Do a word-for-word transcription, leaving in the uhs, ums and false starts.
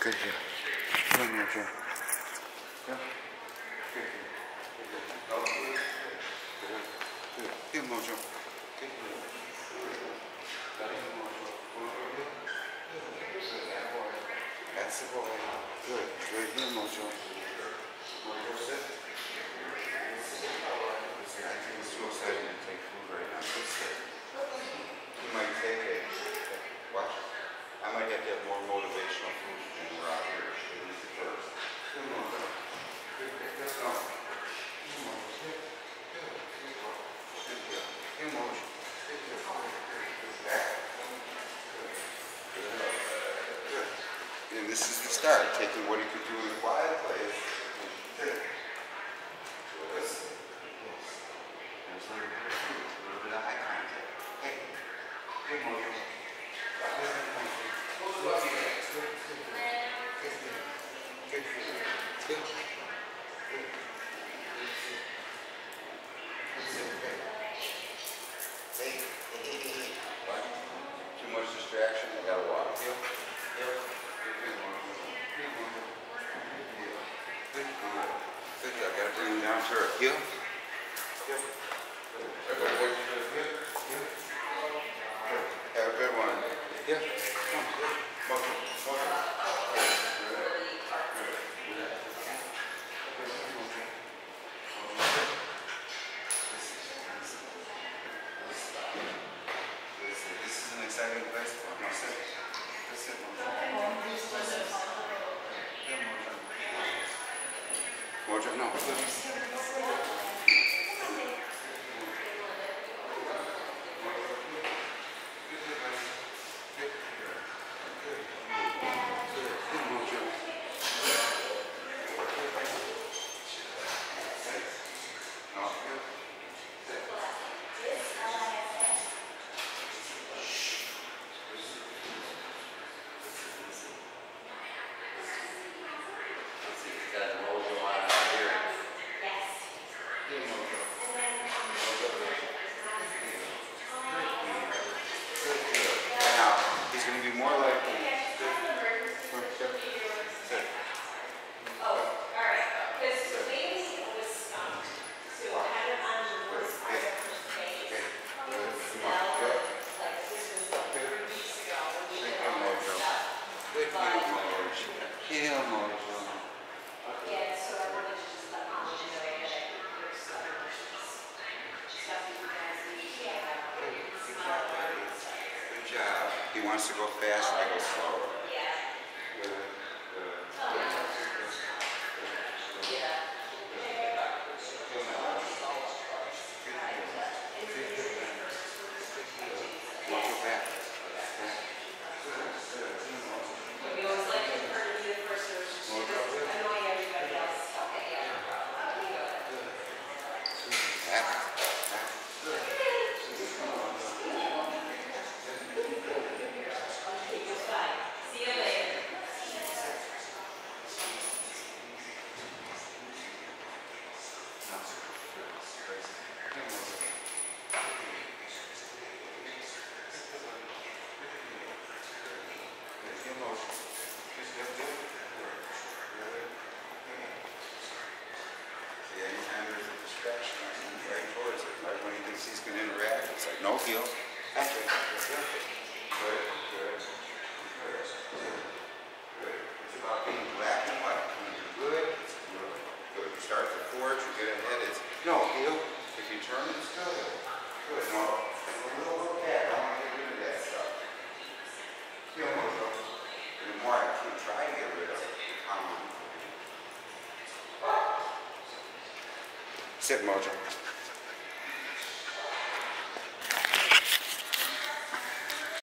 Good heel. Come on, Mojo. Yeah. Good heel. Good heel. Good. Good, Mojo. Good heel. That's the boy. Good. Good heel, Mojo. Mojo, sit. Listen, I think it's too exciting to take food right now. Just sit. You might take it. Watch. I might have to have more motivational food when we're out here. At least at first. Good, Mojo. Good, good. Let's go. Good, Mojo. Good. Good. Good heel. Good, Mojo. Good heel. Good. Back. Good. Good. And this is the start, taking what he could do in a quiet place. Good. Listen. Yes. There's a little bit of food, a little bit of eye contact. Hey. Good, Mojo. Too much distraction, I gotta walk. Yep. Yep. Good. Good. I gotta bring him down to earth. Heel. Yep. I gotta wait for the heel. Heel. Good. Have a good one. Yeah. Come on. Mojo. Mojo. Exciting place for him. Sit. Just sit, Mojo. Mojo, no. He wants to go fast, I go slower. Yeah. Good. He's going to interact. It's like, no heel. That's it. That's it. Good, good, good, good. It's about being black and white. When you're good, it's good. Good. You start the forge, you get ahead, it's no heel. If you turn, it's good. Good. No. It's a little look back. I want to get rid of that stuff. Heel, Mojo. And the more I keep trying to get rid of it, come on. Sit, Mojo.